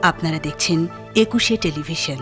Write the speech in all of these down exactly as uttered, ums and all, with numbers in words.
আপনারা দেখছেন একুশে টেলিভিশন।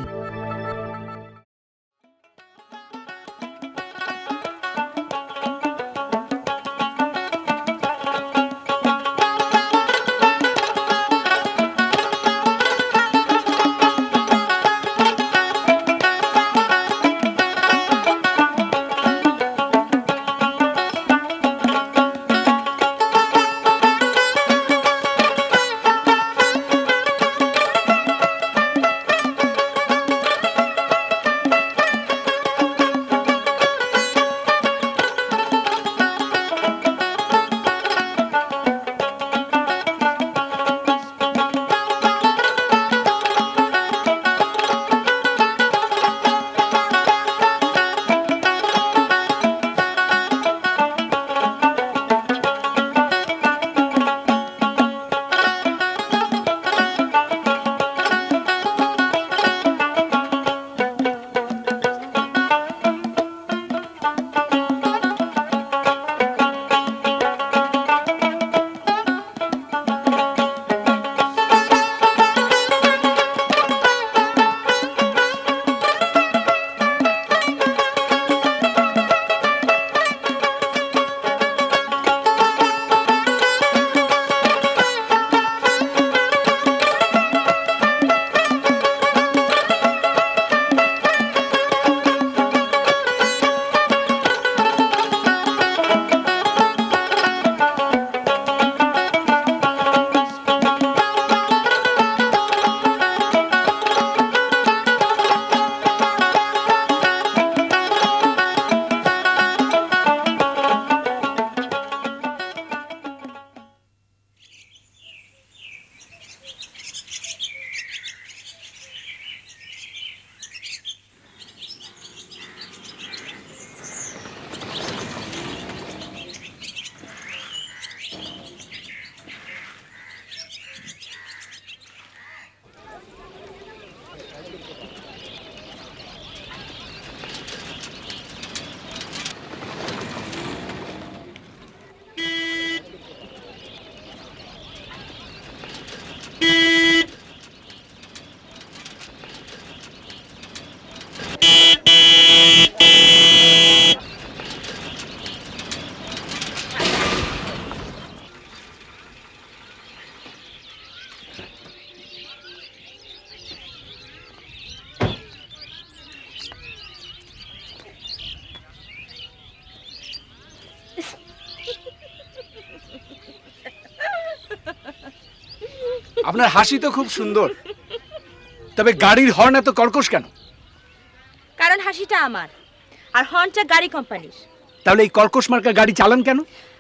আপনার হাসি তো খুব সুন্দর, তবে গাড়ির হর্ন এত কর্কশ কেন? কারণ হাসিটা আমার আর হর্নটা গাড়ি কোম্পানির। তাহলে এই কর্কশ মার্কা গাড়ি চালান কেন?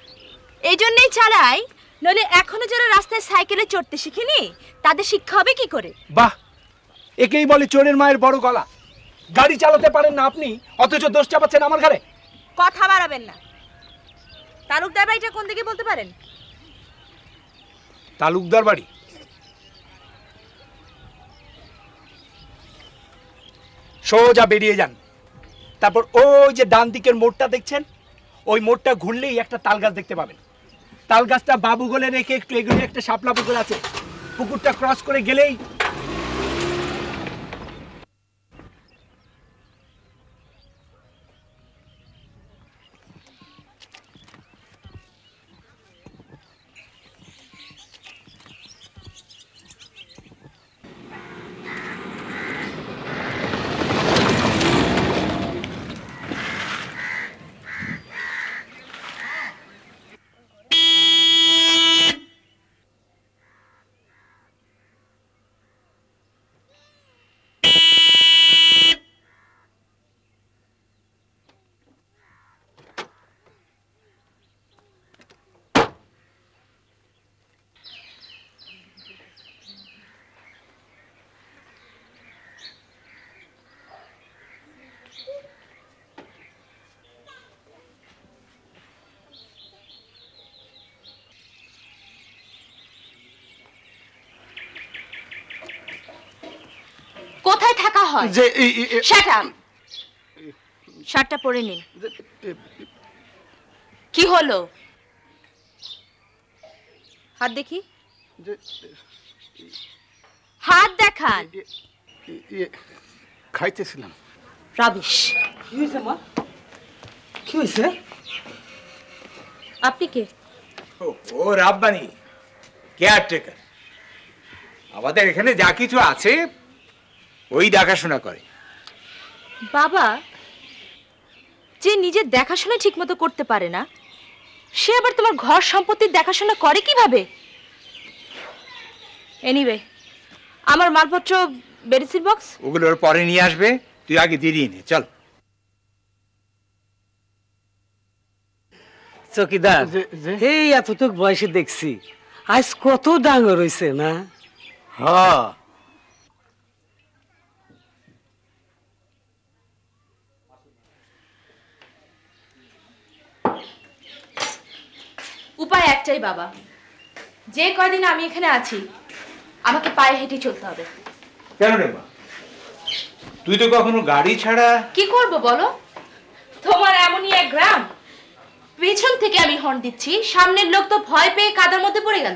এই জন্যই চালাই, নইলে এখনো যারা রাস্তায় সাইকেলে চড়তে শিখেনি তাদের শিক্ষা হবে কি করে? বাহ, একেই বলে চোরের মায়ের বড় গলা। গাড়ি চালাতে পারেন না আপনি, অথচ দোষ চাপাচ্ছেন আমার ঘাড়ে। কথা বাড়াবেন না। তালুকদার বাড়িটা কোন দিকে বলতে পারেন? তালুকদার বাড়ি সোজা বেরিয়ে যান, তারপর ওই যে ডান দিকের মোড়টা দেখছেন, ওই মোড়টা ঘুরলেই একটা তাল গাছ দেখতে পাবেন। তাল গাছটা বাবু গলে রেখে একটু এগুলো একটা শাপলা পুকুর আছে, পুকুরটা ক্রস করে গেলেই কোথায় থাকা হয়? যে শাট আপ। শার্টটা পরে নিন। কি হলো? হাত দেখি। হাত দেখান। খাইতেছিলাম। রাবিশ। কি হয়েছে মা? কি হয়েছে? আপনি কে? ও রাব্বানি, কেয়ারটেকার। আমাদের এখানে যা কিছু আছে ওই দেখাশোনা করে। বাবা, যে নিজের দেখাশোনা ঠিকমতো করতে পারে না, সে আবার তোমার ঘর সম্পত্তির দেখাশোনা করে কিভাবে? এনিওয়ে, আমার মালপত্র বেরিসির বক্স। ওগুলোর পরে নিয়ে আসবে, তুই আগে দিয়ে নে। চল। চকিদার, এই এতটুক বয়সে দেখছি আজ কত ডাঙর হইছে না? হ্যাঁ, উপায় একটাই বাবা, যে কয়দিন আমি এখানে আছি আমাকে পায়ে হেঁটে চলতে হবে। কেন রে মা, তুই তো কখনো গাড়ি ছাড়া। কি করব বলো? তোমার এমনই এক গ্রাম, পেছন থেকে আমি হর্ন দিচ্ছি, সামনের লোক তো ভয় পেয়ে কাদার মধ্যে পড়ে গেল।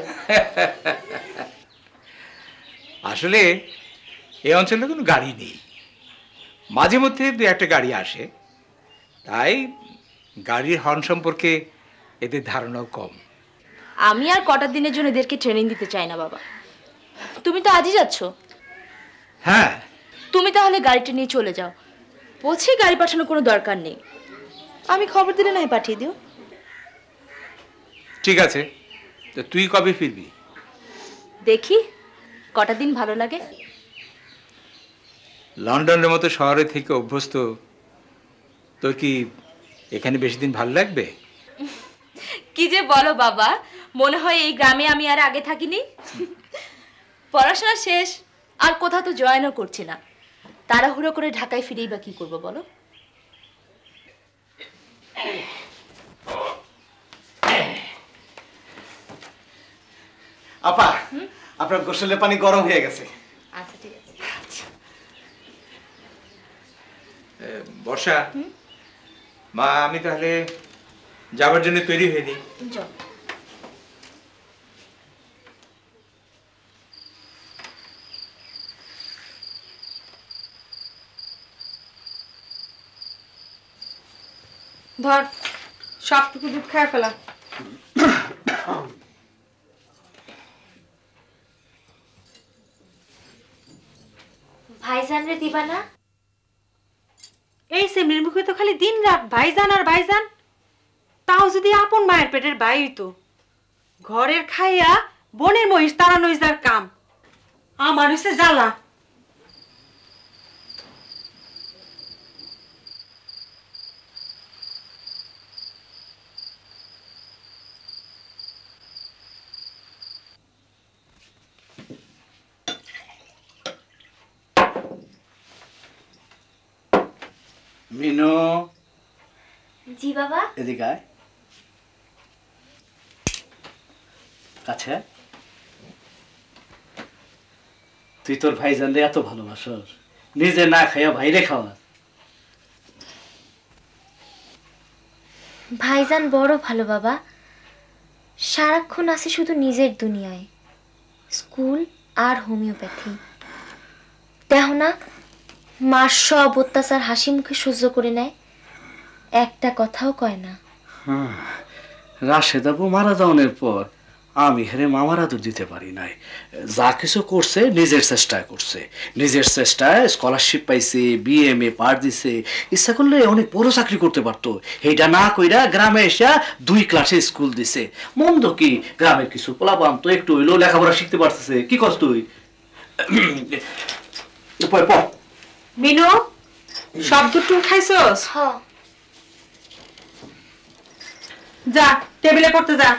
আসলে এই অঞ্চলে কোনো গাড়ি নেই, মাঝে মধ্যে দু একটা গাড়ি আসে, তাই গাড়ির হর্ন সম্পর্কে এদের ধারণাও কম। আমি আর কটা দিনের জন্য এদেরকে ট্রেনিং দিতে চাই না বাবা। তুমি তো আজই যাচ্ছ। হ্যাঁ, তুমি তাহলে গাড়িটা নিয়ে চলে যাও, বলছি গাড়ি পাঠানোর কোনো দরকার নেই, আমি খবর দিলে নাই পাঠিয়ে দিও। ঠিক আছে, তো তুই কবে ফিরবি? দেখি কটা দিন ভালো লাগে। লন্ডনের মতো শহরে থেকে অভ্যস্ত তোর কি এখানে বেশি দিন ভালো লাগবে? কি যে বলো বাবা, মনে হয় এই গ্রামে আমি আর আগে থাকিনি। পড়াশোনা শেষ, আর কোথাও তো জয়েনও করছি না, তাড়াহুড়ো করে ঢাকায় ফিরেই বা কি করবো বলো? আপা, আপনার গোসলের পানি গরম হয়ে গেছে। আচ্ছা ঠিক আছে। বর্ষা, মা আমি তাহলে যাবার জন্য তৈরি হয়ে নিই। যাও। ধর, সবটুকু দুধ খায় ফেলা। ভাইজান রে দিবা না? এই সেমনির মুখে তো খালি দিন রাত ভাইজান আর ভাইজান। তাও যদি আপন মায়ের পেটের ভাই হইতো। ঘরের খাইয়া বনের মহিষ তাড়ানো যার কাম, আমার হইছে জ্বালা। মিনু, জি বাবা। এদিকে আয়। আচ্ছা, তুই তোর ভাইজানরে এত ভালোবাসস, নিজে না খাইয়া ভাইরে খাওয়া। ভাইজান বড় ভালো বাবা, সারাক্ষণ আছে শুধু নিজের দুনিয়ায়, স্কুল আর হোমিওপ্যাথি। দেখো না, মার সব অত্যাচার হাসি মুখে সহ্য করে নেয়, একটা কথাও কয় না। রাশেদ আপু মারা যাওয়ার পর আমি হেরে মামার আদর দিতে পারি নাই। যা কিছু করছে নিজের চেষ্টায় করছে, নিজের চেষ্টায় স্কলারশিপ পাইছে, বিএমএ পার দিছে, ইচ্ছা করলে অনেক বড় চাকরি করতে পারতো। এইটা না কইরা গ্রামে এসে দুই ক্লাসে স্কুল দিছে। মন্দ কি, গ্রামের কিছু পোলাপান তো একটু হইলেও লেখাপড়া শিখতে পারতেছে। কি কস তুই? মিনু, সব দুধ খাইছস? হ্যাঁ। যা টেবিলে পড়তে যা।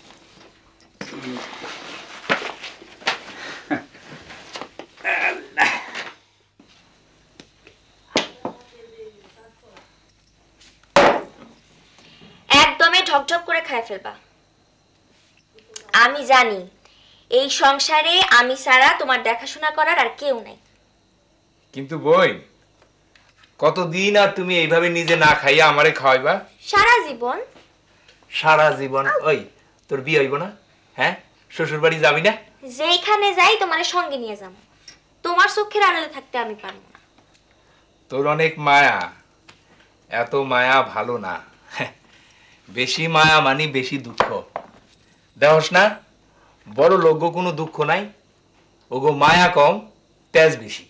একদমই ঢকঢক করে খায় ফেলবা। আমি জানি এই সংসারে আমি ছাড়া তোমার দেখাশোনা করার আর কেউ নাই। কিন্তু বই, কতদিন আর তুমি এইভাবে নিজে না খাইয়া আমারে খাওয়াইবা? সারা জীবন। সারা জীবন? ওই তোর বিয়ে হইব না? হ্যাঁ, শ্বশুর বাড়ি যাবি না? যেখানে যাই তোমার সঙ্গে নিয়ে যাবো। তোমার চোখের আড়ালে থাকতে আমি পারবো না। তোর অনেক মায়া, এত মায়া ভালো না। বেশি মায়া মানে বেশি দুঃখ। দেখোস না, বড় লোক কোনো দুঃখ নাই, ওগো মায়া কম, তেজ বেশি।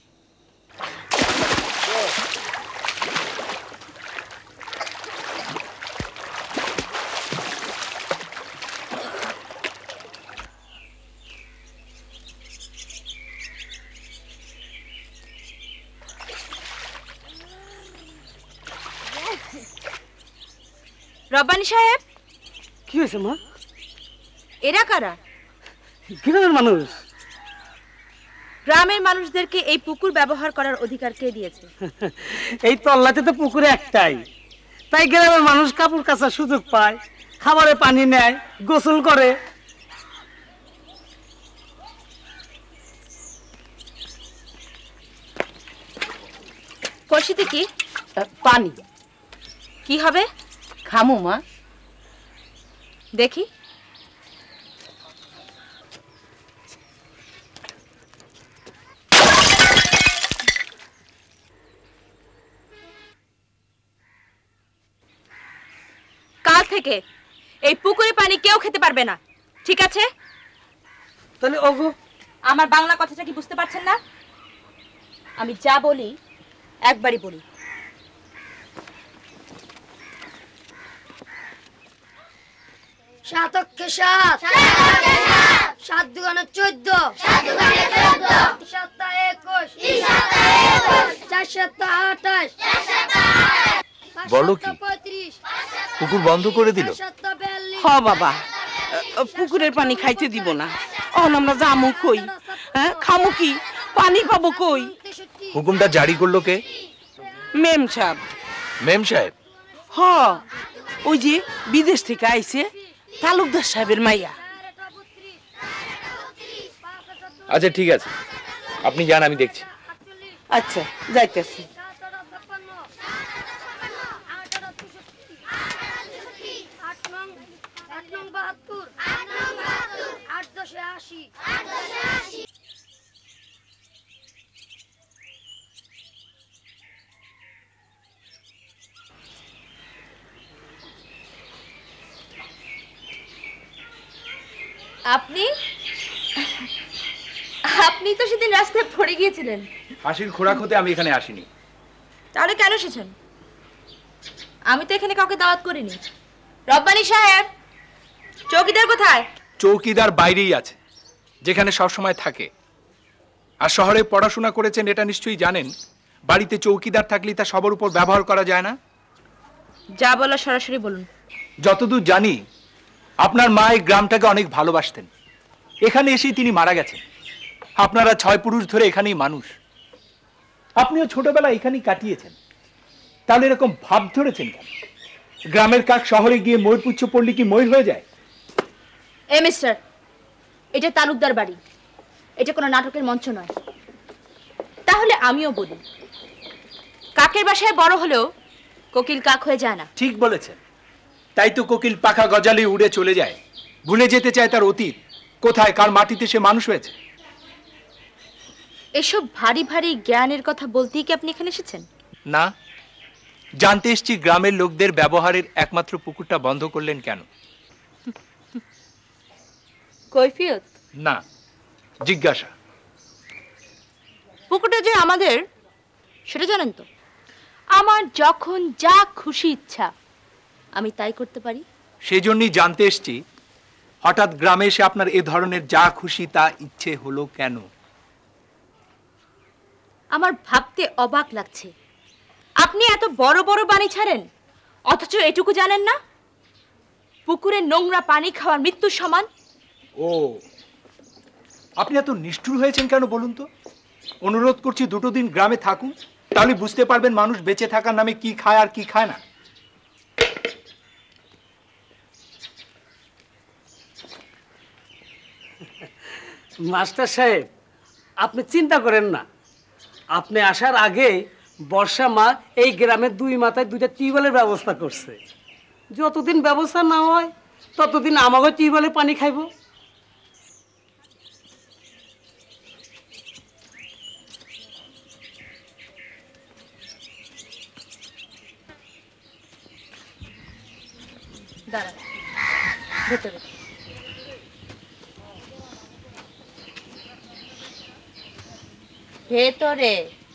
রব্বানী সাহেব, কি হয়েছে মা? এরা কারা? গ্রামের মানুষ। গ্রামের মানুষদেরকে এই পুকুর ব্যবহার করার অধিকার কে দিয়েছে? এই তল্লাতে তো পুকুরে একটাই, তাই গ্রামের মানুষ কাপড় কাচার সুযোগ পায়, খাবারে পানি নেয়, গোসল করে। কলসিতে কি? পানি কি হবে? খামু মা। দেখি। কাল থেকে এই পুকুরে পানি কেউ খেতে পারবে না, ঠিক আছে? তাহলে ওগো, আমার বাংলা কথাটা কি বুঝতে পারছেন না? আমি যা বলি একবারই বলি। সাত অক্ষে সাত, সাত দুগানে চোদ্দ, সাতটা একুশ, চার সাতটা আঠাশ, বলো কি, পুকুর বন্ধ করে দিল? হ বাবা, পুকুরের পানি খাইতে দিব না। অন আমরা জামু কই, হ্যাঁ খামু কি, পানি পাবো কই? হুকুমটা জারি করলো কে? মেম সাহেব। মেম সাহেব? হ, ওই যে বিদেশ থেকে আইছে তালুকদার সাহেবের মাইয়া। আচ্ছা ঠিক আছে, আপনি যান, আমি দেখছি। আচ্ছা যাইতেছি। আপনি আপনি তো সেদিন রাস্তায় পড়ে গিয়েছিলেন। ফাঁসির খোরাক হতে আমি এখানে আসিনি। তাহলে কেন এসেছেন? আমি তো এখানে কাউকে দাওয়াত করিনি। রব্বানী সাহেব, চৌকিদার কোথায়? চৌকিদার বাইরেই আছে, যেখানে সব সময় থাকে। আর শহরে পড়াশোনা করেছেন এটা নিশ্চয়ই জানেন, বাড়িতে চৌকিদার থাকলে তা সবার উপর ব্যবহার করা যায় না। যা বলা সরাসরি বলুন। যতদূর জানি আপনার মা এই গ্রামটাকে অনেক ভালোবাসতেন। এখানে এসেই তিনি মারা গেছেন। আপনারা ছয় পুরুষ ধরে এখানেই মানুষ। আপনিও ছোটবেলা এখানেই কাটিয়েছেন, তাহলে এরকম ভাব ধরেছেন কেন? গ্রামের কাক শহরে গিয়ে ময়ূর পুচ্ছ পড়লে কি ময়ূর হয়ে যায়? এ মিস্টার, এটা তালুকদার বাড়ি, এটা কোনো নাটকের মঞ্চ নয়। তাহলে আমিও বলি, কাকের বাসায় বড় হলেও কোকিল কাক হয়ে যায় না। ঠিক বলেছেন। তাই তো কোকিল পাখা গজালে উড়ে চলে যায়, ভুলে যেতে চায় তার অতীত, কোথায় কার মাটিতে সে মানুষ হয়েছে। এসব ভারী ভারী জ্ঞানের কথা বলতেই কি আপনি এখানে এসেছেন? না, জানতে এসছি গ্রামের লোকদের ব্যবহারের একমাত্র পুকুরটা বন্ধ করলেন কেন? কৈফিয়ত না, জিজ্ঞাসা। পুকুরটা যে আমাদের সেটা জানেন তো? আমার যখন যা খুশি ইচ্ছা আমি তাই করতে পারি। সেই জন্যই জানতে এসছি, হঠাৎ গ্রামে এসে আপনার এ ধরনের যা খুশি তা ইচ্ছে হলো কেন? আমার ভাবতে অবাক লাগছে, আপনি এত বড় বড় বাণী ছাড়েন অথচ এটুকু জানেন না পুকুরে নোংরা পানি খাওয়ার মৃত্যুর সমান। ও, আপনি এত নিষ্ঠুর হয়েছেন কেন বলুন তো? অনুরোধ করছি দুটো দিন গ্রামে থাকুন, তাহলে বুঝতে পারবেন মানুষ বেঁচে থাকার নামে কি খায় আর কি খায় না। মাস্টার সাহেব, আপনি চিন্তা করেন না, আপনি আসার আগে বর্ষা মা এই গ্রামের দুই মাথায় দুইটা টিউবওয়েলের ব্যবস্থা করছে। যতদিন ব্যবস্থা না হয় ততদিন আমাকে টিউবওয়েলে পানি খাইব। দাঁড়া ভেতরে ভেতরে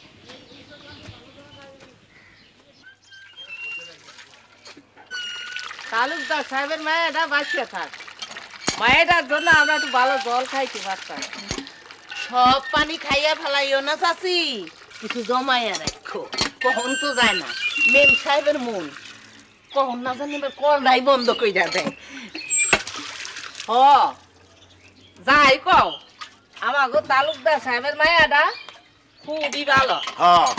তালুকদার সাহেবের মায়েরা বাঁচিয়ে থাক, মায়েরার জন্য আমরা একটু ভালো জল খাইতে পারতাম। সব পানি খাইয়া ফেলাইও না চাচি, কিছু জমাইয়া রাখো, কখন তো যায় না। মেম সাহেবের মন কখন না জানি কলটাই বন্ধ কইরা দেয়। হ যাই কও, আমাগো তালুকদার সাহেবের মায়েরা খুবই ভালো। হ্যাঁ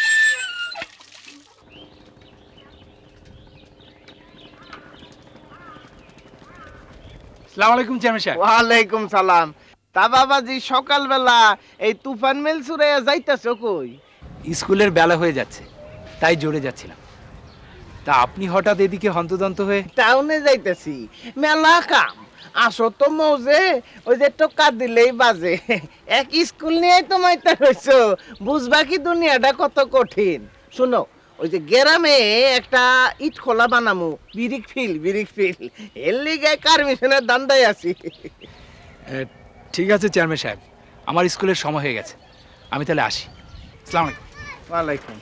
আসসালামু আলাইকুম চেয়ারম্যান সাহেব। ওয়ালাইকুম সালাম। তা বাবাজি সকালবেলা এই তুফান মিল ছুড়ে যাইতেছ কই? স্কুলের বেলা হয়ে যাচ্ছে, তাই জোরে যাচ্ছিলাম। তা আপনি হঠাৎ এদিকে হন্তদন্ত হয়ে? টাউনে যাইতেছি, মেলা কাম। আসো তো মৌজে, ওই যে টোকা দিলেই বাজে। এক স্কুল নিয়ে তো মাইতে রইছো, বুঝবা কি দুনিয়াটা কত কঠিন। শুনো, ওই যে গ্রামে একটা ইট খোলা বানামু, বিরিক ফিল বিরিক ফিল, এর লিগে কারমিশনের দান্দায় আছি। ঠিক আছে চেয়ারম্যান সাহেব, আমার স্কুলের সময় হয়ে গেছে, আমি তাহলে আসি। আসসালামু আলাইকুম। ওয়ালাইকুম।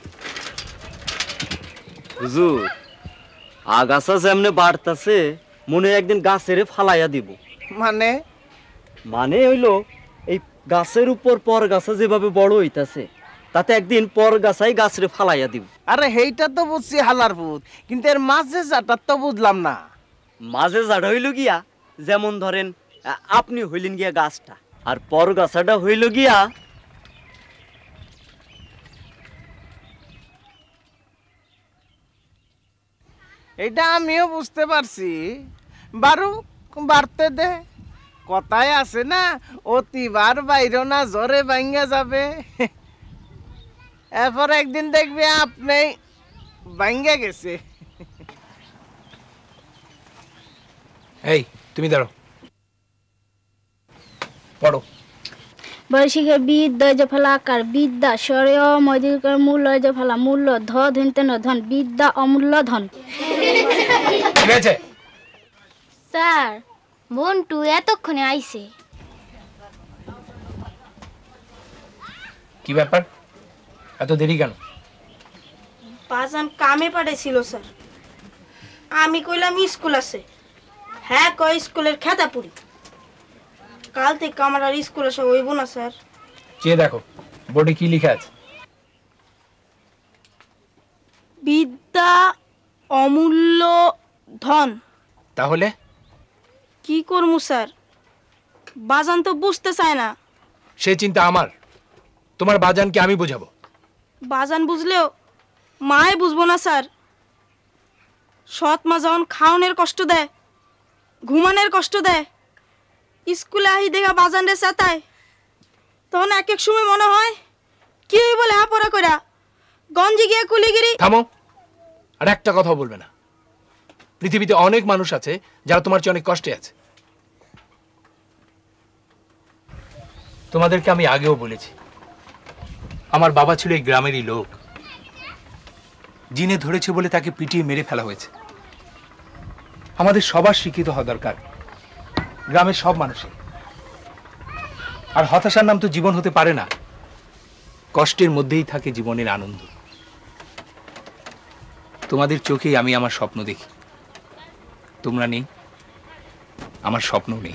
হুজুর, আগাছা যেমনে বাড়তাছে মনে হয় একদিন গাছের ফালাইয়া দিব। মানে? মানে হইলো এই গাছের উপর পর গাছা যেভাবে বড় হইতাছে, তাতে একদিন পর গাছাই গাছরে ফালাইয়া দিব। আরে হেইটা তো বুঝছি হালার ভূত, কিন্তু এর মাঝে যাটা তো বুঝলাম না। মাঝে জাড়া হইল গিয়া, যেমন ধরেন আপনি হইলেন গিয়া গাছটা, আর পর গাছাটা হইল গিয়া এটা আমিও বুঝতে পারছি। বারু বাড়তে দে, কথায় আছে না, অতিবার বাইর না জ্বরে ভাঙ্গা যাবে। এরপর একদিন দেখবি আপনি ভাঙ্গা গেছে। এই তুমি দাঁড়ো, পড়ো। বৈশিকের বিদ্যা ফলাকার বিদ্যা স্বরেয় মদিকর মূল্য ফলা মূল্য ধ ধনতেন ধন বিদ্যা অমূল্য ধন। স্যার মন্টু এতক্ষণে আইছে। কি ব্যাপার, এত দেরি কেন? বাজান কামে পাঠাইছিল স্যার, আমি কইলাম স্কুল আছে, হ্যাঁ কয় স্কুলের খেতাপুরি। কাল থেকে আমার আর স্কুল আসা হইব না স্যার। চেয়ে দেখো বোর্ডে কি লেখা আছে। বিদ্যা অমূল্য ধন। তাহলে কি করমু স্যার, বাজান তো বুঝতে চায় না। সে চিন্তা আমার, তোমার বাজানকে আমি বোঝাবো। বাজান বুঝলেও মায়ে বুঝবো না স্যার। সৎ মা যখন খাওনের কষ্ট দেয়, ঘুমানোর কষ্ট দেয়, স্কুলে আহি দেখা বাজান রে চেতায়, তখন এক এক সময় মনে হয় কি বলে পড়া করা গঞ্জি গিয়ে কুলিগিরি। থামো, আর একটা কথা বলবে না। পৃথিবীতে অনেক মানুষ আছে যারা তোমার চেয়ে অনেক কষ্টে আছে। তোমাদেরকে আমি আগেও বলেছি, আমার বাবা ছিল এই গ্রামেরই লোক, জিনে ধরেছে বলে তাকে পিটিয়ে মেরে ফেলা হয়েছে। আমাদের সবার শিক্ষিত হওয়া দরকার, গ্রামের সব মানুষের। আর হতাশার নাম তো জীবন হতে পারে না, কষ্টের মধ্যেই থাকে জীবনের আনন্দ। তোমাদের চোখেই আমি আমার স্বপ্ন দেখি, তোমরা নেই, আমার স্বপ্ন নেই।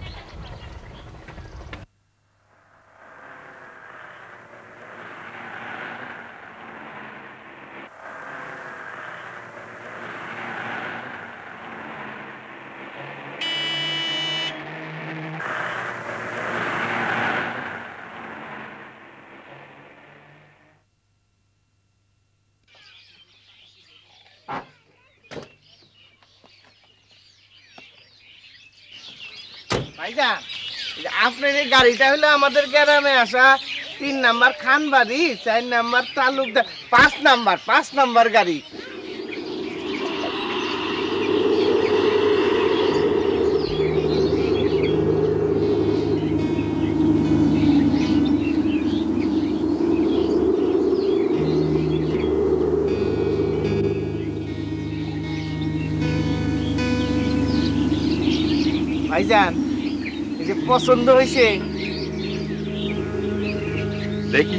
ভাইজান, আপনার এই গাড়িটা হলো আমাদের গ্রামে আসা তিন নাম্বার খান বাড়ি, চার নাম্বার তালুকদার, পাঁচ নাম্বার পাঁচ নাম্বার গাড়ি। ভাইজান এই যে পছন্দ হয়েছে দেখি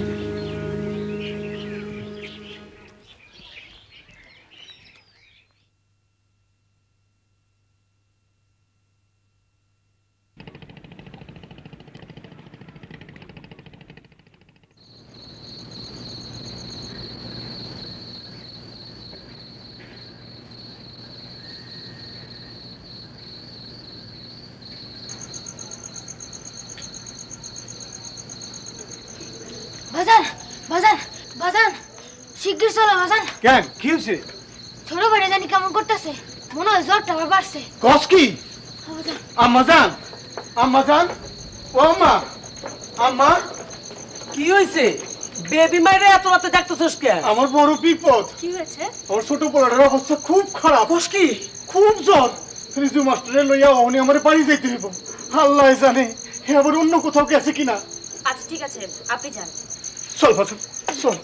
বাজান বাজান বাজান শিগগির চলো বাজান। কেন কি হয়েছে? ছোট ভাই জানি কেমন করতেছে, মনে হয় জ্বরটা আবার বাড়ছে। কস কি? বাজান আম্মা জান, আম্মা জান, ও আম্মা, আম্মা কি হয়েছে? বেবি মাইরে এত রাতে ডাকতেছস কেন? আমার বড় বিপদ। কি হয়েছে? আমার ছোট পোলাটার অবস্থা খুব খারাপ। কস কি? খুব জ্বর। রিজু মাস্টারে লইয়া ওনি আমার বাড়ি যাইতে হইব। আল্লাহ জানে হে আবার অন্য কোথাও গেছে কিনা। আচ্ছা ঠিক আছে, আপনি যান। চল বাজান চল।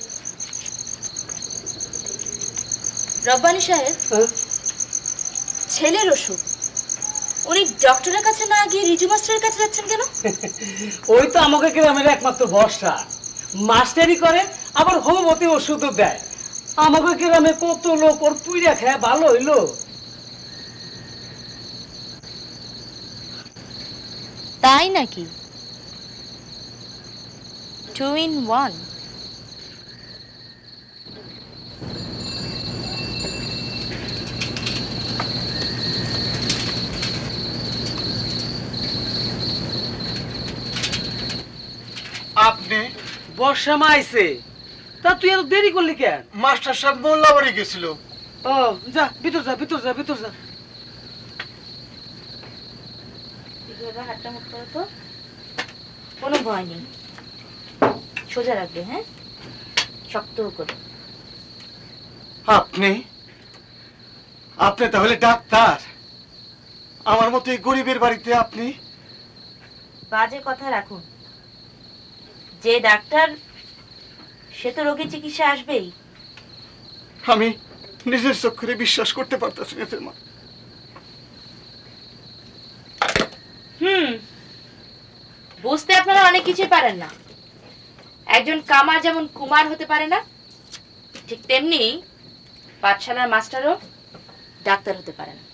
রব্বানী সাহেব, ছেলের অসুখ, উনি ডক্টরের কাছে না গিয়ে রিজু মাস্টারের কাছে যাচ্ছেন কেন? ওই তো আমাকে গ্রামের একমাত্র ভরসা, মাস্টারি করে আবার হোমিওপ্যাথি ওষুধও দেয়। আমাকে গ্রামে কত লোক ওর পুইরা খায় ভালো হইলো। তাই নাকি? Two in one. আপনি? বর্ষা মা আইছে, তা তুই এত দেরি করলি কেন? মাস্টার সাহেব মোল্লা বাড়ি গেছিল। ও যা ভিতর যা ভিতর যা ভিতর যা। হাতটা মুখ করো তো, কোনো ভয় নেই, সোজা রাখবে, হ্যাঁ, শক্ত করে। আপনি আপনি তাহলে ডাক্তার? আমার মতো এই গরিবের বাড়িতে আপনি? বাজে কথা রাখুন, যে ডাক্তার সে তো রোগীর চিকিৎসা আসবেই। আমি নিজের চোখে বিশ্বাস করতে পারতেছি না মা। হুম, বুঝতে আপনারা অনেক কিছুই পারেন না। একজন কামার যেমন কুমার হতে পারে না, ঠিক তেমনি পাঠশালার মাস্টারও ডাক্তার হতে পারে না।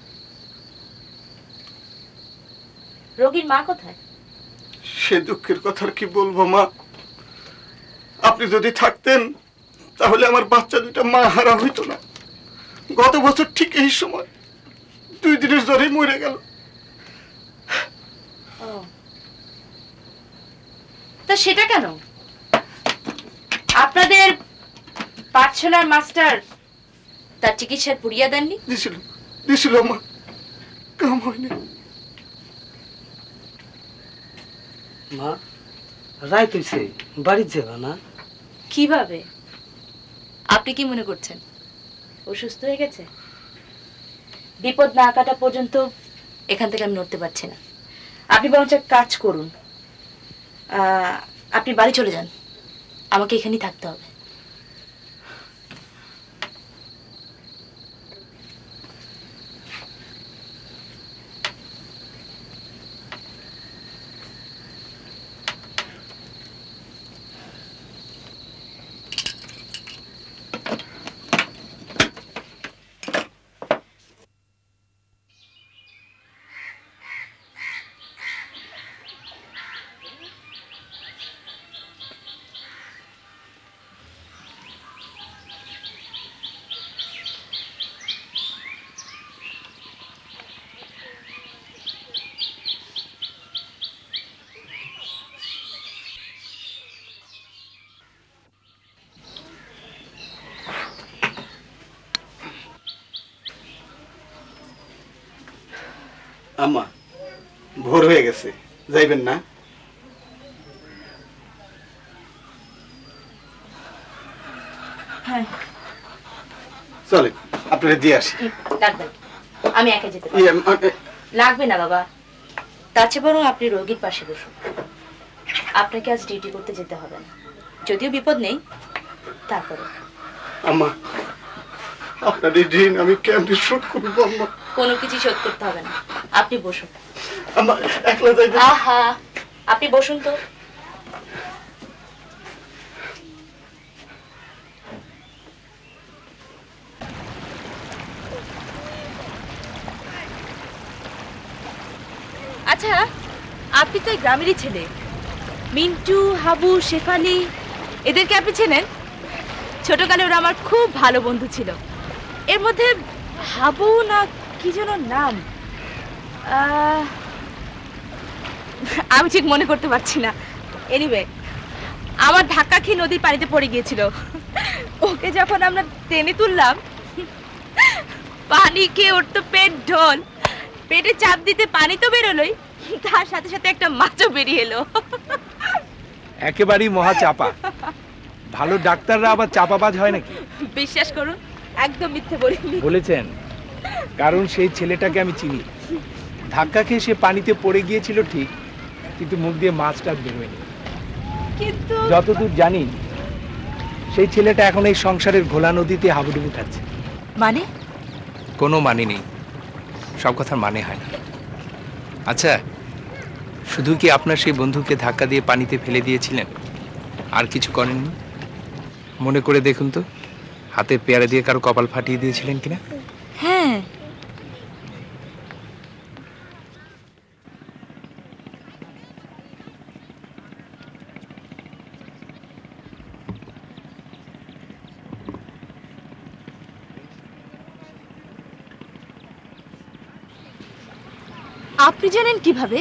রোগীর মা কোথায়? সে দুঃখের কথা কি বলবো মা। আপনি যদি থাকতেন তাহলে আমার বাচ্চা দুটা মা হারা হইতো না। গত বছর ঠিক এই সময় দুই দিনের জ্বরে মরে গেল। তা সেটা কেন? আপনাদের পাঠশালার মাস্টার তার চিকিৎসার পুড়িয়া দেননি? দিছিল দিছিল মা, কাম হয়নি। মা রাইত হইছে, বাড়ি যাবা না? কিভাবে? আপনি কি মনে করছেন ও সুস্থ হয়ে গেছে? বিপদ না কাটা পর্যন্ত এখান থেকে আমি নড়তে পারছি না। আপনি বরঞ্চ এক কাজ করুন, আপনি বাড়ি চলে যান, আমাকে এখানেই থাকতে হবে। আম্মা ভোর হয়ে গেছে, যাইবেন না? হ্যাঁ চলেন আপনারা দিয়ে আসি। লাগবে, আমি একা যেতে পারি। লাগবে না বাবা, তার চেয়ে বরং আপনি রোগীর পাশে বসুন। আপনাকে আজ ডিউটি করতে যেতে হবে না, যদিও বিপদ নেই, তারপরে। আম্মা আপনার এই ঋণ আমি কেমনে শোধ করবো আম্মা? কোনো কিছু শোধ করতে হবে না, আপনি বসুন। আহা, আপনি বসুন তো। আচ্ছা, আপনি তো এই গ্রামেরই ছেলে। মিন্টু, হাবু, শেফালি এদেরকে আপনি চেনেন? ছোটকালে ওরা আমার খুব ভালো বন্ধু ছিল। এর মধ্যে হাবু না কি যেন নাম, আমি ঠিক মনে করতে পারছি না। এনিওয়ে, আমার ধাক্কা খেয়ে নদীর পানিতে পড়ে গিয়েছিল। ওকে যখন আমরা টেনে তুললাম, পানি খেয়ে ওর তো পেট ঢোল। পেটে চাপ দিতে পানি তো বেরোলোই, তার সাথে সাথে একটা মাছও বেরিয়ে এলো। একেবারেই মহা চাপা। ভালো ডাক্তাররা আবার চাপাবাজ হয় নাকি? বিশ্বাস করুন, একদম মিথ্যে বলিনি। বলেছেন, কারণ সেই ছেলেটাকে আমি চিনি। ধাক্কা খেয়ে সে পানিতে পড়ে গিয়েছিল ঠিক, কিন্তু মুখ দিয়ে মাছটা বেরোয়নি। কিন্তু যতদূর জানি সেই ছেলেটা এখন এই সংসারের ঘোলা নদীতে হাবুডুবু খাচ্ছে। মানে? কোনো মানে নেই, সব কথার মানে হয় না। আচ্ছা, শুধু কি আপনার সেই বন্ধুকে ধাক্কা দিয়ে পানিতে ফেলে দিয়েছিলেন, আর কিছু করেননি? মনে করে দেখুন তো, হাতে পেয়ারা দিয়ে কারো কপাল ফাটিয়ে দিয়েছিলেন কিনা? হ্যাঁ। আপনি জানেন কিভাবে?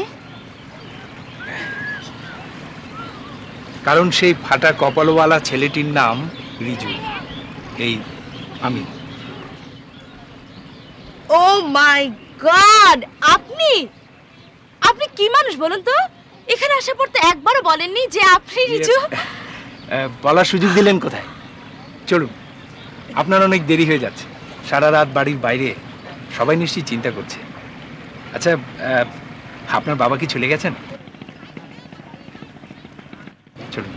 কারণ সেই ফাটা কপালওয়ালা ছেলেটির নাম রিজু, এই আমি। ও মাই গড, আপনি আপনি কি মানুষ বলুন তো? এখানে আসার পর তো একবারও বলেননি যে আপনি রিজু। বলার সুযোগ দিলেন কোথায়? চলুন, আপনার অনেক দেরি হয়ে যাচ্ছে। সারা রাত বাড়ির বাইরে, সবাই নিশ্চয়ই চিন্তা করছে। আচ্ছা, আপনার বাবা কি চলে গেছেন? চলুন।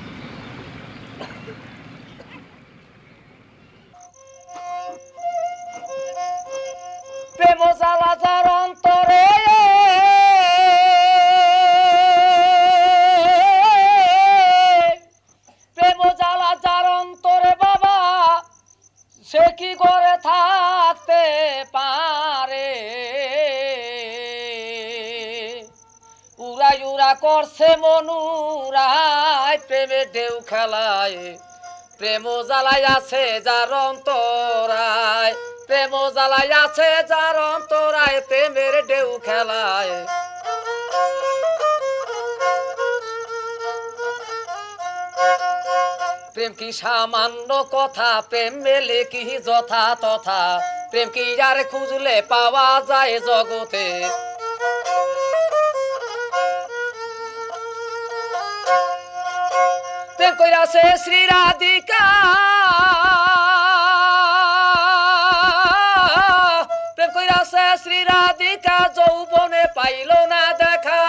প্রেম জ্বালা যার অন্তরে, প্রেম জ্বালা যার অন্তরে বাবা, সে কি করে থাকতে পারে? উড়াই উড়া করছে মনুরায়, প্রেমে ঢেউ খেলায়, প্রেম জ্বালাই আছে যার অন্তরায়, প্রেম জ্বালাই আছে যার অন্তরায়, প্রেমের ঢেউ খেলায়। প্রেম কি সামান্য কথা, প্রেম মেলে কি যথা তথা, প্রেম কি আর খুঁজলে পাওয়া যায় জগতে? প্রেম কইরাছে শ্রী রাধিকা, প্রেম কইরাছে শ্রী রাধিকা, যৌবনে পাইল না দেখা।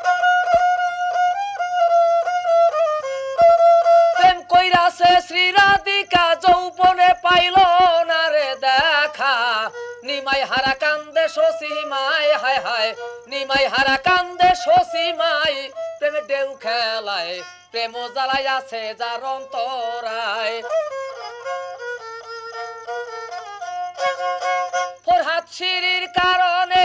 প্রেম কইরাছে শ্রী রাধিকা, যৌবনে পাইল না রে দেখা। নিমাই হারা কান্দে শশী মাই, হায় হায় নিমাই হারা কান্দে শশী মাই, প্রেমে ঢেউ খেলায়, প্রেম জ্বালাই আছে যার অন্তরায়। ফরহাদ শিরির কারণে,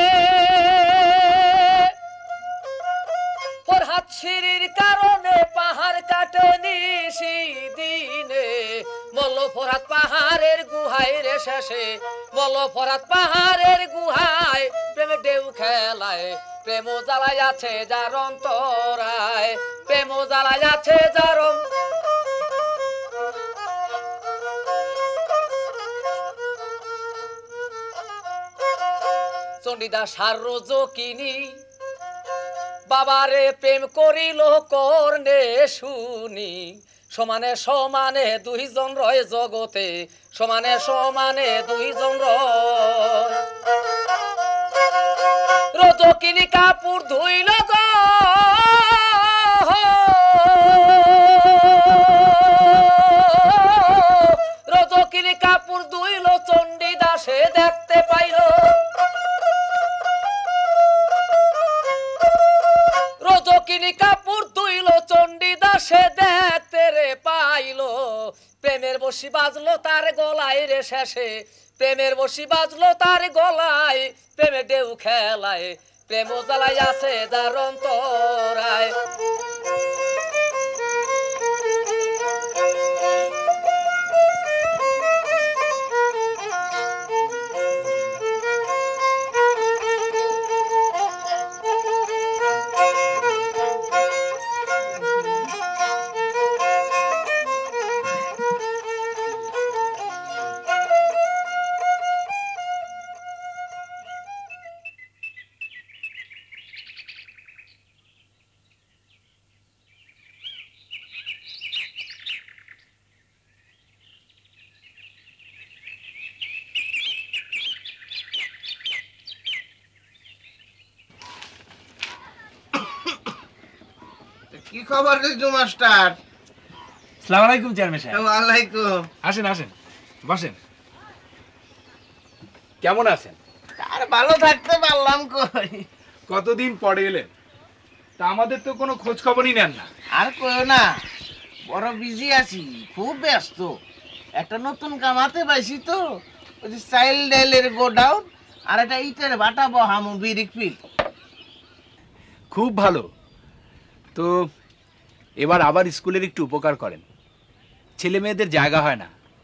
ফরহাদ শিরির কারণে পাহাড় কাটে নিশি দিনে। বল ফরহাদ পাহাড়ের গুহায় রে শেষে, বল ফরহাদ পাহাড়ের গুহায়, প্রেমে ঢেউ খেলায়, প্রেম জ্বালাই আছে যার অন্তরায়, প্রেম জ্বালাই আছে যার। চণ্ডীদাস আর রোজকিনী বাবারে প্রেম করিল কর্ণে শুনি। সমানে সমানে দুইজন রয় জগতে, সমানে সমানে দুইজন রয়। রোজকিনী কাপড় ধুইল গো, রোজকিনী কাপড় ধুইল, চণ্ডীদাসে দেখতে পাইল। শালিনী কাপুর তুইলো চণ্ডীদাসে দেখতে রে পাইলো প্রেমের বসি বাজলো তার গলায় রে শেষে প্রেমের বসি বাজলো তার গলায় প্রেমে ঢেউ খেলায় প্রেম জ্বালাই আছে যার অন্তরায় কি খবর রিজু মাস্টার? আসসালামু আলাইকুম চেয়ারম্যান সাহেব। ওয়া আলাইকুম। আসেন আসেন বসেন। কেমন আছেন? আর ভালো থাকতে পারলাম কই। কতদিন পরে এলেন, তা আমাদের তো কোনো খোঁজ খবরই নেন না। আর কইও না, বড় বিজি আছি, খুব ব্যস্ত। একটা নতুন কামাতে পাইছি তো, ওই যে চাইল্ড ডাইলের গোডাউন আর একটা ইটের ভাটা বহামু বিরিক ফিল। খুব ভালো। তো এবার আবার স্কুলের একটু উপকার করেন। ছেলে মেয়েদের জায়গা হয় না,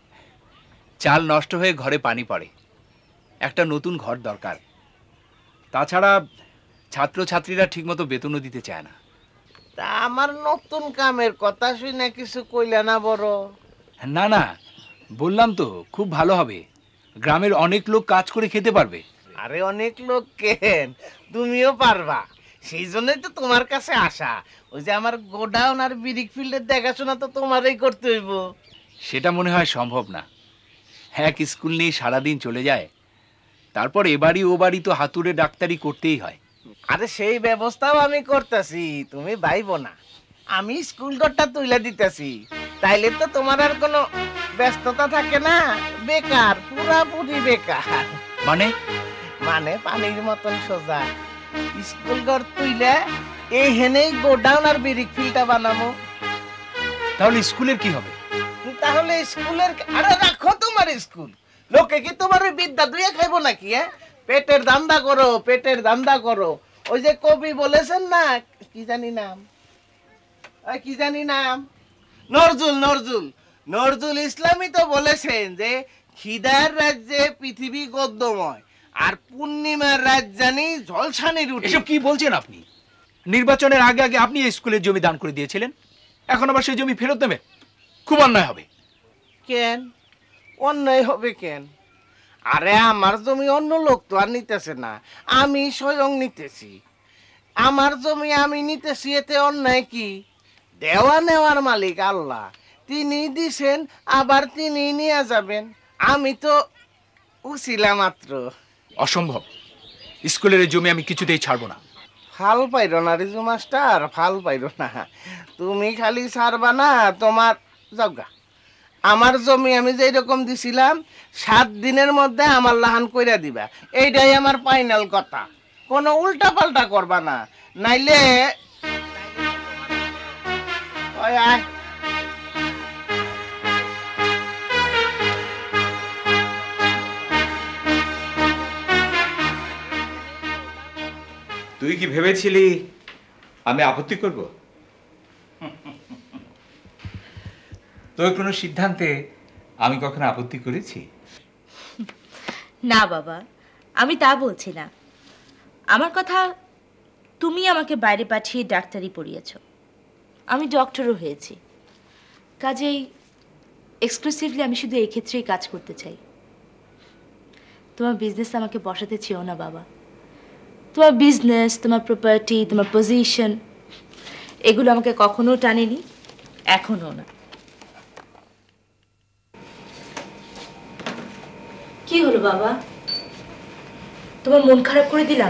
চাল নষ্ট হয়ে ঘরে পানি পড়ে, একটা নতুন ঘর দরকার। তাছাড়া ছাত্রছাত্রীরা ঠিকমতো বেতনও দিতে চায় না। তা আমার নতুন কামের কথা শুনে কিছু কইলা না বড়? না না, বললাম তো খুব ভালো হবে, গ্রামের অনেক লোক কাজ করে খেতে পারবে। আরে অনেক লোক কেন, তুমিও পারবা, সেই জন্যই তো তোমার কাছে আসা। ওই যে আমার গোডাউন আর বিরিক ফিল্ডের দেখাশোনা তো তোমারই করতে হইব। সেটা মনে হয় সম্ভব না। এক স্কুল নিয়ে সারাদিন চলে যায়, তারপর এ বাড়ি ও বাড়ি তো হাতুড়ে ডাক্তারি করতেই হয়। আরে সেই ব্যবস্থাও আমি করতেছি, তুমি ভাইবো না। আমি স্কুল ঘরটা তুলে দিতেছি, তাইলে তো তোমার আর কোনো ব্যস্ততা থাকে না। বেকার, পুরাপুরি বেকার। মানে মানে পানির মতন সোজা। স্কুল ঘর তুইলে এই হেনেই গোডাউন আর বিরিক ফিল্ডটা বানাবো। তাহলে স্কুলের কি হবে? তাহলে স্কুলের, আরে রাখো তোমার স্কুল, লোকে কি তোমার ওই বিদ্যা দুইয়া খাইবো নাকি? হ্যাঁ, পেটের ধান্দা করো, পেটের ধান্দা করো। ওই যে কবি বলেছেন না, কি জানি নাম, ওই কি জানি নাম, নজরুল নজরুল নজরুল ইসলামই তো বলেছেন যে খিদার রাজ্যে পৃথিবী গদ্যময়, আর পূর্ণিমার রাজধানী ঝলসানি রুটি। এসব কি বলছেন আপনি? নির্বাচনের আগে আগে আপনি এই স্কুলের জমি দান করে দিয়েছিলেন, এখন আবার সেই জমি ফেরত দেবেন? খুব অন্যায় হবে। কেন অন্যায় হবে কেন? আরে আমার জমি অন্য লোক তো আর নিতেছে না, আমি স্বয়ং নিতেছি। আমার জমি আমি নিতেছি, এতে অন্যায় কি? দেওয়া নেওয়ার মালিক আল্লাহ, তিনি দিছেন আবার তিনি নিয়ে যাবেন, আমি তো উছিলা মাত্র। অসম্ভব, স্কুলের এই জমি আমি কিছুতেই ছাড়বো না। ফাল পাইরো না রিজু মাস্টার, ফাল পাইরো না। তুমি খালি ছাড়বা না, তোমার যাওগা আমার জমি আমি যেই রকম দিছিলাম সাত দিনের মধ্যে আমার লাহান কইরা দিবা, এইটাই আমার ফাইনাল কথা। কোনো উল্টা পাল্টা করবা না, নাইলে ওই আয়। তুই কি ভেবেছিলি আমি আপত্তি করব? তোর কোনো সিদ্ধান্তে আমি কখনো আপত্তি করেছি? না বাবা, আমি তা বলছি না। আমার কথা, তুমি আমাকে বাইরে পাঠিয়ে ডাক্তারি পড়িয়েছ, আমি ডক্টরও হয়েছি। কাজেই এক্সক্লুসিভলি আমি শুধু এই ক্ষেত্রেই কাজ করতে চাই। তোমার বিজনেস আমাকে বসাতে চেও না বাবা। তোমার বিজনেস, তোমার প্রপার্টি, তোমার পজিশন, এগুলো আমাকে কখনো টানেনি, এখনো না। কি হলো বাবা, তোমার মন খারাপ করে দিলাম?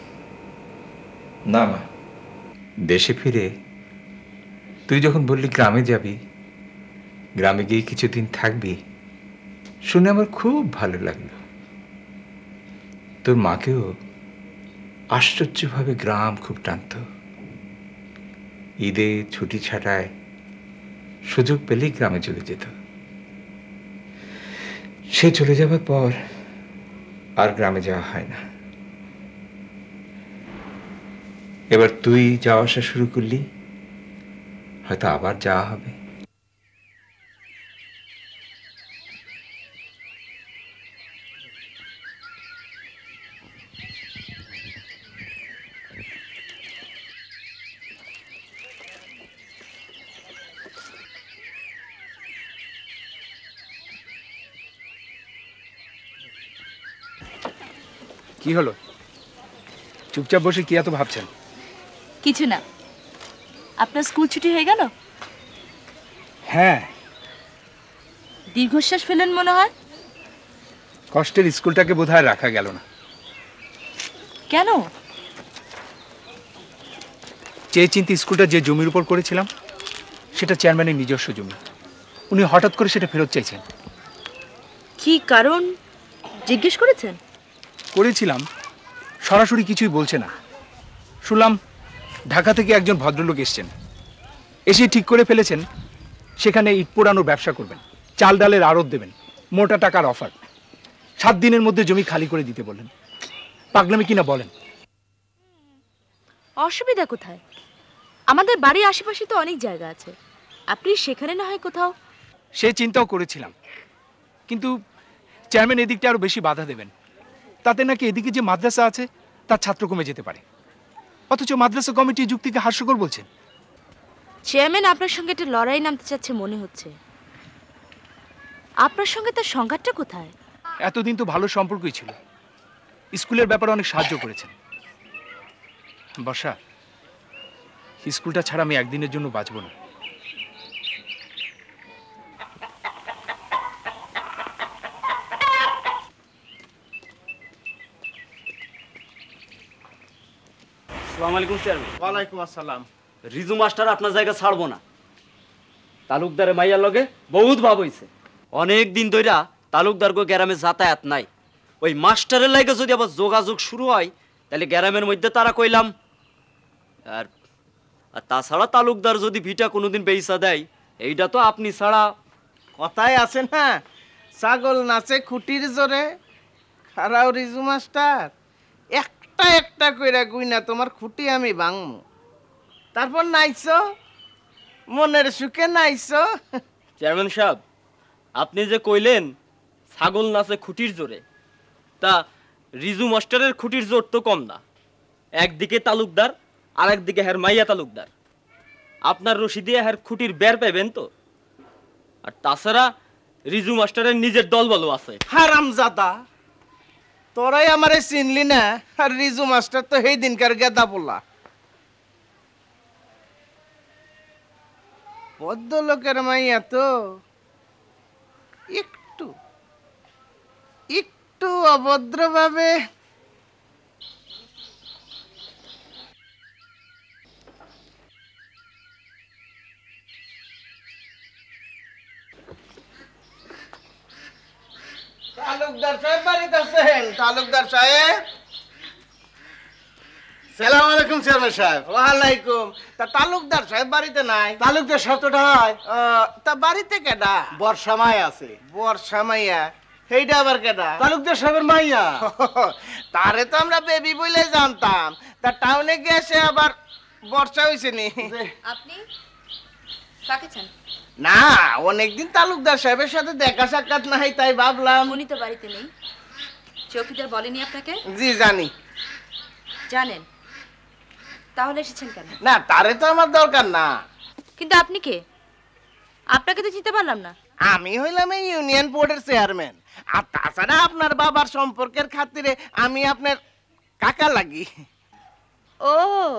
না মা, দেশে ফিরে তুই যখন বললি গ্রামে যাবি, গ্রামে গিয়ে কিছুদিন থাকবি, শুনে আমার খুব ভালো লাগলো। তোর মাকেও আশ্চর্যভাবে গ্রাম খুব টানত। ঈদে ছুটি ছাটায় সুযোগ পেলেই গ্রামে চলে যেত। সে চলে যাবার পর আর গ্রামে যাওয়া হয় না। এবার তুই যাওয়া আসা শুরু করলি, হয়তো আবার যাওয়া হবে। কি হলো? চুপচাপ বসে কি এত ভাবছেন? কিছু না। আপনার স্কুল ছুটি হয়ে গেল? হ্যাঁ। দীর্ঘশ্বাস ফেলেন মনে হয়। কষ্টের স্কুলটাকে বোধহয় রাখা গেল না। কেন? চেয়ে চিন্তে স্কুলটা যে জমির উপর করেছিলাম সেটা চেয়ারম্যানের নিজস্ব জমি। উনি হঠাৎ করে সেটা ফেরত চাইছেন। কি কারণ জিজ্ঞেস করেছেন? করেছিলাম, সরাসরি কিছুই বলছে না। শুনলাম ঢাকা থেকে একজন ভদ্রলোক এসছেন, এসে ঠিক করে ফেলেছেন সেখানে ইট পোড়ানোর ব্যবসা করবেন, চাল ডালের আড়ত দেবেন, মোটা টাকার অফার। সাত দিনের মধ্যে জমি খালি করে দিতে বললেন। পাগলামি কিনা বলেন? অসুবিধা কোথায়? আমাদের বাড়ির আশেপাশে তো অনেক জায়গা আছে, আপনি সেখানে না হয় কোথাও। সে চিন্তাও করেছিলাম, কিন্তু চেয়ারম্যান এদিকটা আরো বেশি বাধা দেবেন। তাতে নাকি এদিকে যে মাদ্রাসা আছে তার ছাত্র কমে যেতে পারে। অথচ মাদ্রাসা কমিটি যুক্তিকে হাস্যকর বলছেন। চেয়ারম্যান আপনার সঙ্গে একটা লড়াই নামতে চাচ্ছে মনে হচ্ছে। আপনার সঙ্গে তার সংঘাতটা কোথায়? এতদিন তো ভালো সম্পর্কই ছিল, স্কুলের ব্যাপারে অনেক সাহায্য করেছেন। বর্ষা, স্কুলটা ছাড়া আমি একদিনের জন্য বাঁচব না। আসসালামু আলাইকুম চেয়ারম্যান। ওয়ালাইকুম আসসালাম। রিজু মাস্টার আপনার জায়গা ছাড়বো না। তালুকদারে মাইয়ার লগে বহুত ভাব হইছে। অনেক দিন ধইরা তালুকদার গো গ্রামে যাতায়াত নাই। ওই মাস্টারের লাগে যদি আবার যোগাযোগ শুরু হয় তাহলে গ্রামের মধ্যে তারা কইলাম। আর আর তাছাড়া তালুকদার যদি ভিটা কোনোদিন বেইসা দেয়, এইটা তো আপনি ছাড়া। কথায় আছে না, ছাগল নাচে খুঁটির জোরে, খারাও রিজু মাস্টার একটা একটা কইরা গুইনা তোমার খুঁটি আমি ভাঙমু। তারপর নাইছো, মনের সুখে নাইছো। চেয়ারম্যান সাহেব, আপনি যে কইলেন ছাগল নাচে খুঁটির জোরে, তা রিজু মাস্টারের খুঁটির জোর তো কম না। একদিকে তালুকদার আর একদিকে হ্যার মাইয়া তালুকদার। আপনার রশি দিয়ে হ্যার খুঁটির বের পাইবেন তো। আর তাছাড়া রিজু মাস্টারের নিজের দল বলো আছে। হারামজাদা, তোরাই আমারে চিনলি না। আর রিজু মাস্টার তো সেই দিনকার গেদা বলা। বদ্ধ লোকের মাইয়া তো একটু একটু অভদ্রভাবে তালুকদার সাহেব বাড়িতে আছেন? তালুকদার সাহেব। সালাম আলাইকুম চেয়ারম্যান সাহেব। ওয়ালাইকুম। তা তালুকদার সাহেব বাড়িতে নাই? তালুকদার শব্দটা হয় তা বাড়িতে কেডা? বর্ষা মাই আছে। বর্ষা মাইয়া? সেইটা আবার কেডা? তালুকদার সাহেবের মাইয়া। তারে তো আমরা বেবি বলে জানতাম। তা টাউনে গেছে আবার বর্ষা হইছে নি? আপনি কাকে চান? না, অনেকদিন তালুকদার সাহেবের সাথে দেখা সাক্ষাৎ নাই, তাই ভাবলাম। উনি তো বাড়িতে নেই। চৌকিদার বলেনি আপনাকে? জি জানি। জানেন? তাহলে এসেছেন কেন? না, তারে তো আমার দরকার না। কিন্তু আপনি কে? আপনাকে তো চিনতে পারলাম না। আমি হইলাম এই ইউনিয়ন বোর্ডের চেয়ারম্যান। আর তাছাড়া আপনার বাবার সম্পর্কের খাতিরে আমি আপনার কাকা লাগি। ও,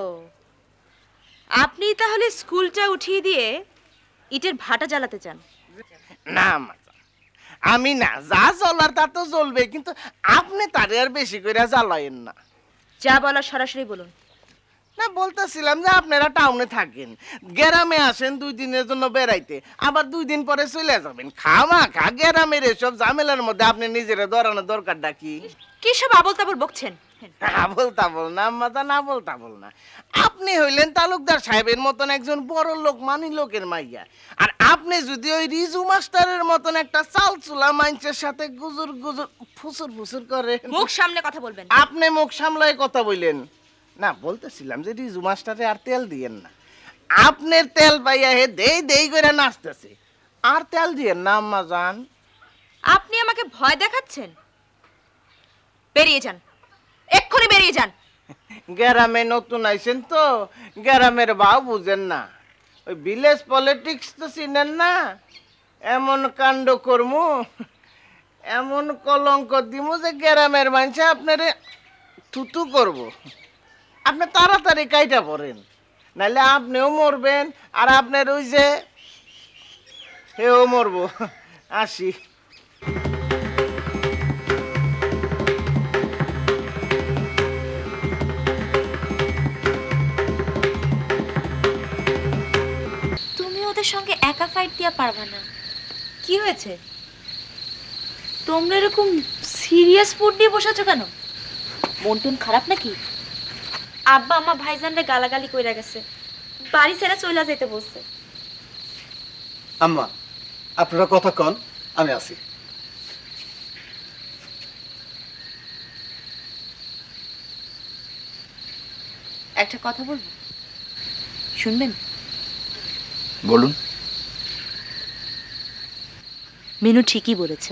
আপনি তাহলে স্কুলটা উঠিয়ে দিয়ে ইটের ভাটা জ্বালাতে চান? না আমি না, যা জ্বলার তা তো জ্বলবে, কিন্তু আপনি তারে আর বেশি করে জ্বালায়েন না। যা বলার সরাসরি বলুন। না, বলতেছিলাম যে আপনারা টাউনে থাকেন, গ্রামে আসেন দুই দিনের জন্য বেড়াইতে, আবার দুই দিন পরে চলে যাবেন। খামা খা গ্রামের এসব ঝামেলার মধ্যে আপনি নিজের ধরানোর দরকারটা কি? কি সব আবল তাবল বকছেন? আবল তাবল না আম্মাজান, না আবল তাবল না। আপনি হইলেন তালুকদার সাহেবের মতন একজন বড় লোক, মানি লোকের মাইয়া। আর আপনি যদি ওই রিজু মাস্টারের মতন একটা চালচুলা মাইনসের সাথে গুজুর গুজুর ফুসুর ফুসুর করে, মুখ সামনে কথা বলবেন। আপনি মুখ সামলায় কথা বললেন না। বলতেছিলাম যে রিজু মাস্টারে আর তেল দিয়েন না। আপনার তেল পাইয়া হে দেই দেই করে নাচতেছে, আর তেল দিয়েন না আম্মাজান। আপনি আমাকে ভয় দেখাচ্ছেন? বেরিয়ে যান, এক্ষুনি বেরিয়ে যান। গ্রামে নতুন আইছেন তো, গ্রামের ভাও বুঝেন না। ওই ভিলেজ পলিটিক্স তো চিনেন না। এমন কাণ্ড করমু, এমন কলঙ্ক দিমু যে গ্রামের মানুষে আপনারে থুতু করব। আপনি তাড়াতাড়ি কাইটা পড়েন, নাহলে আপনিও মরবেন আর আপনার ওই যে হেও মরবো। আসি। ওদের সঙ্গে একা ফাইট দিয়া পারবা না। কি হয়েছে? তোমরা এরকম সিরিয়াস মুড নিয়ে বসে আছো কেন? মন টন খারাপ নাকি? আব্বা আমার ভাইজানরে গালাগালি কইরা গেছে, বাড়ি ছেড়ে চলে যেতে বলছে। আম্মা আপনারা কথা কন, আমি আসি। একটা কথা বলবো, শুনবেন? বলুন। মিনু ঠিকই বলেছে,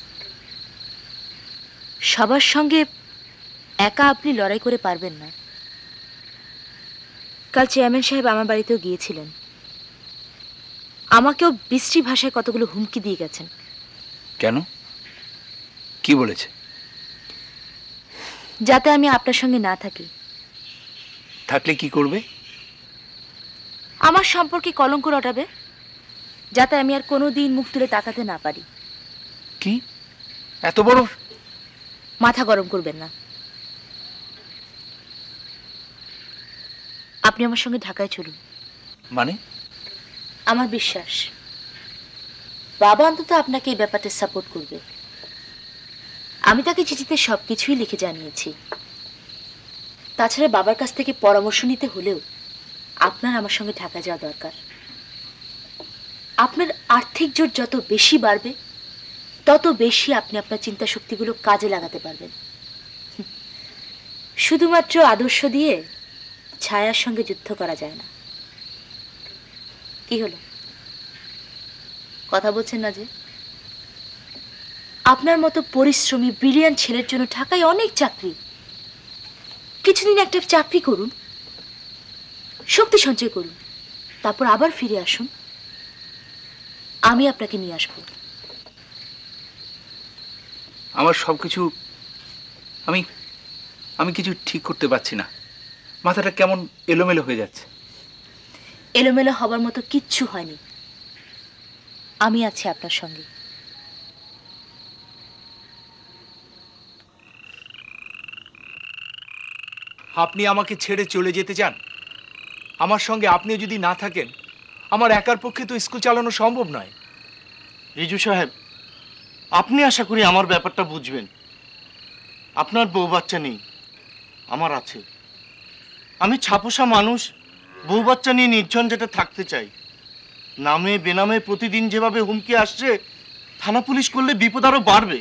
সবার সঙ্গে একা আপনি লড়াই করে পারবেন না। কাল চেয়ারম্যান সাহেব আমার বাড়িতেও গিয়েছিলেন, আমাকেও বিশ্রী ভাষায় কতগুলো হুমকি দিয়ে গেছেন। কেন? কি বলেছে? যাতে আমি আপনার সঙ্গে না থাকি। থাকলে কি করবে? আমার সম্পর্কে কলঙ্ক রটাবে, যাতে আমি আর কোনোদিন মুখ তুলে তাকাতে না পারি। কি এত বড়? মাথা গরম করবেন না। আপনি আমার সঙ্গে ঢাকায় চলুন। মানে? আমার বিশ্বাস বাবা অন্তত আপনাকে এই ব্যাপারটা সাপোর্ট করবে। আমি তাকে চিঠিতে সবকিছুই লিখে জানিয়েছি। তাছাড়া বাবার কাছ থেকে পরামর্শ নিতে হলেও আপনার আমার সঙ্গে ঢাকা যাওয়া দরকার। আপনার আর্থিক জোর যত বেশি বাড়বে, তত বেশি আপনি আপনার চিন্তা শক্তিগুলো কাজে লাগাতে পারবেন। শুধুমাত্র আদর্শ দিয়ে ছায়ার সঙ্গে যুদ্ধ করা যায় না। কি হলো, কথা বলছেন না যে? আপনার মতো পরিশ্রমী ব্রিলিয়ান্ট ছেলের জন্য ঢাকায় অনেক চাকরি। কিছুদিন একটা চাকরি করুন, শক্তি সঞ্চয় করুন, তারপর আবার ফিরে আসুন, আমি আপনাকে নিয়ে আসবো। আমার সবকিছু আমি আমি কিছু ঠিক করতে পারছি না। মাথাটা কেমন এলোমেলো হয়ে যাচ্ছে। এলোমেলো হবার মতো কিচ্ছু হয়নি, আমি আছি আপনার সঙ্গে। আপনি আমাকে ছেড়ে চলে যেতে চান? আমার সঙ্গে আপনিও যদি না থাকেন, আমার একার পক্ষে তো স্কুল চালানো সম্ভব নয়। রিজু সাহেব, আপনি আশা করি আমার ব্যাপারটা বুঝবেন। আপনার বউ বাচ্চা নেই, আমার আছে। আমি ছাপোষা মানুষ, বউ বাচ্চা নিয়ে নির্জন যেটা থাকতে চাই। নামে বেনামে প্রতিদিন যেভাবে হুমকি আসছে, থানা পুলিশ করলে বিপদ আরো বাড়বে।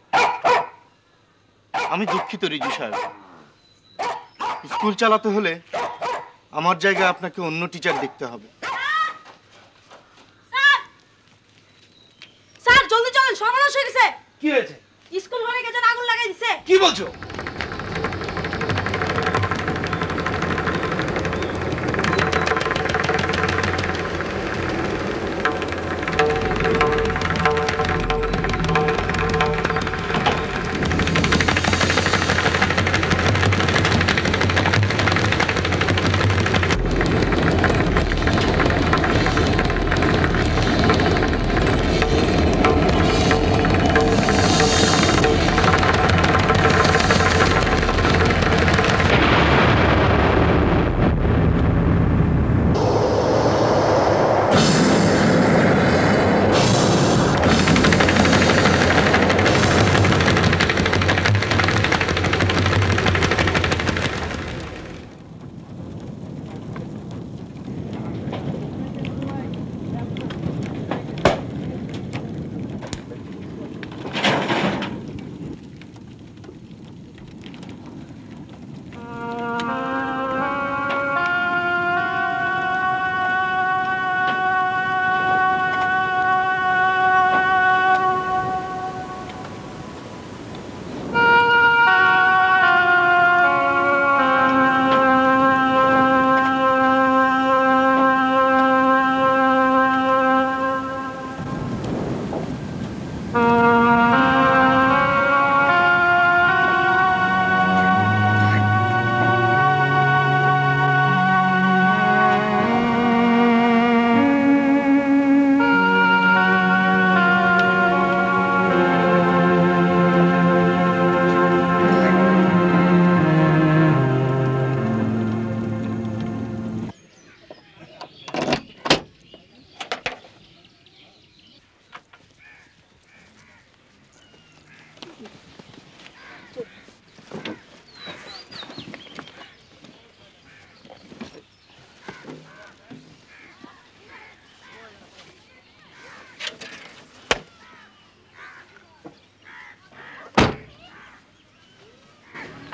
আমি দুঃখিত রিজু সাহেব। স্কুল চালাতে হলে আমার জায়গায় আপনাকে অন্য টিচার দেখতে হবে। স্যার জলদি চলেন, সর্বনাশ হয়ে গেছে। কি হয়েছে? স্কুল ঘরে গেছে, আগুন লাগাই দিছে। কি বলছো?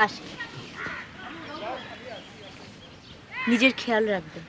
আসি, নিজের খেয়াল রাখবেন।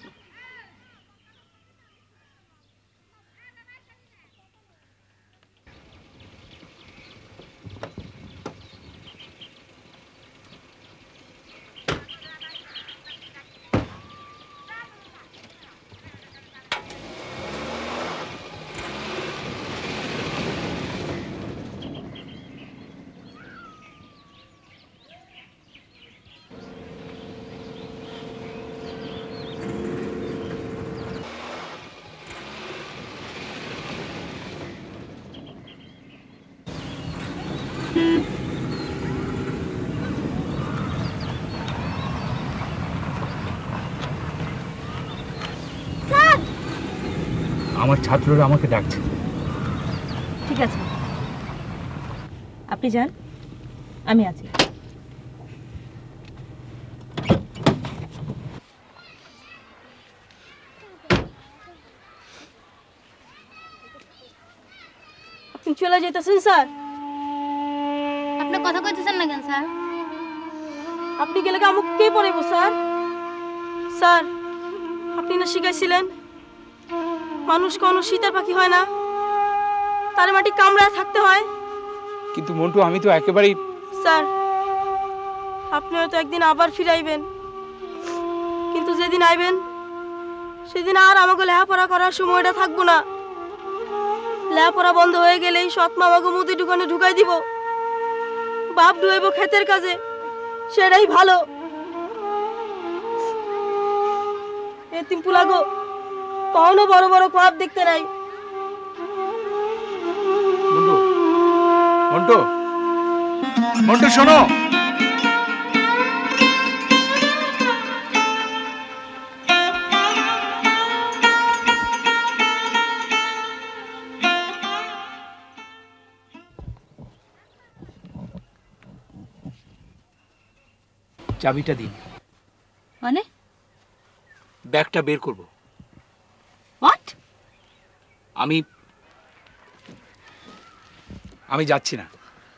আমার ছাত্ররা আমাকে ডাকছে। ঠিক আছে, আপনি যান, আমি আছি। আপনি চলে যেতেছেন স্যার? আপনি কথা কইতেছেন না কেন স্যার? আপনি গেলে আমুক কে পড়াইব স্যার? স্যার, আপনি না শিখাইছিলেন মানুষ কোনো শীতের পাখি হয় না, তার মাটি কামড়ায় থাকতে হয়। কিন্তু মন্টু, আমি তো একেবারেই। স্যার, আপনি হয়তো একদিন আবার ফিরাইবেন, কিন্তু যেদিন আইবেন সেদিন আর আমাকে লেখাপড়া করার সময়টা থাকবো না। লেখাপড়া বন্ধ হয়ে গেলেই সৎমা আমাকে মুদি দোকানে ঢুকাই দিব, বাপ ঢুকাইব ক্ষেতের কাজে, সেটাই ভালো। এতিম পুলাগো কখনো বড় বড় কোয়াব দেখতে নাই। মন্টু, মন্টু, মন্টু শোনো। চাবিটা দিন। মানে? ব্যাগটা বের করব। হোয়াট? আমি আমি যাচ্ছি না।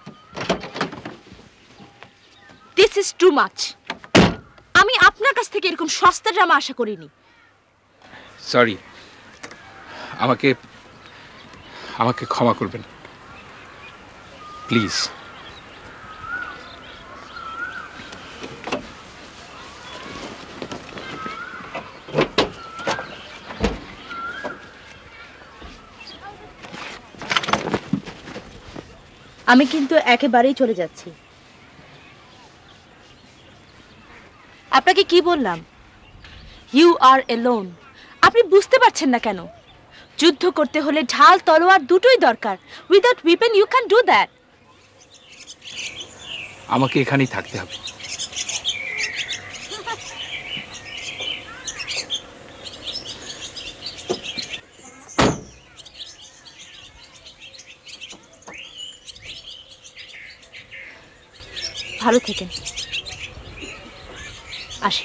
This is too much. আমি আপনার কাছ থেকে এরকম সস্তা ড্রামা আশা করিনি। সরি, আমাকে আমাকে ক্ষমা করবেন প্লিজ। আমি কিন্তু একেবারেই চলে যাচ্ছি। আপনাকে কি বললাম? You are alone. আপনি বুঝতে পারছেন না কেন? যুদ্ধ করতে হলে ঢাল তলোয়ার দুটোই দরকার। Without weapon you can do that. আমাকে এখানেই থাকতে হবে। ভালো থেকেন। আসি।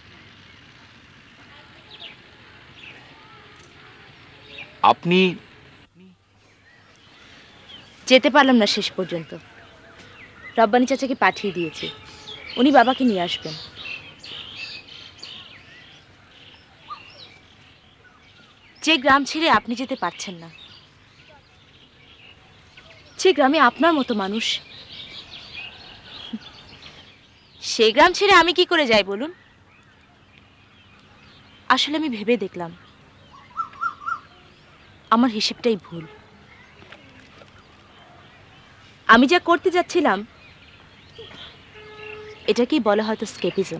আপনি যেতে পারলাম না শেষ পর্যন্ত। রব্বানি চাচাকে পাঠিয়ে দিয়েছি, উনি বাবাকে নিয়ে আসবেন। যে গ্রাম ছেড়ে আপনি যেতে পারছেন না, যে গ্রামে আপনার মতো মানুষ, সেই গ্রাম ছেড়ে আমি কি করে যাই বলুন? আসলে আমি ভেবে দেখলাম আমার হিসেবটাই ভুল। আমি যা করতে যাচ্ছিলাম এটাকেই বলা হয়তো স্কেপিজম।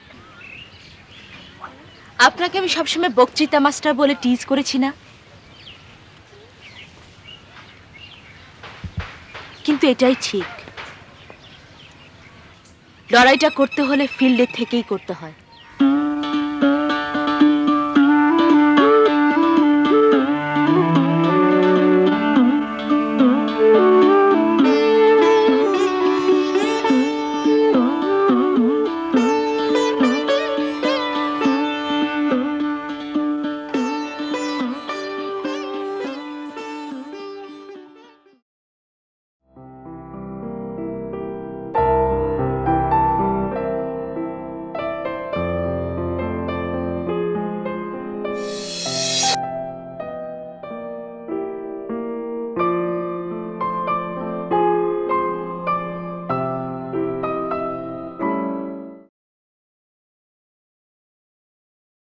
আপনাকে আমি সবসময় বক্তৃতা মাস্টার বলে টিজ করেছি না? কিন্তু এটাই ঠিক, লড়াইটা করতে হলে ফিল্ডে থেকেই করতে হয়।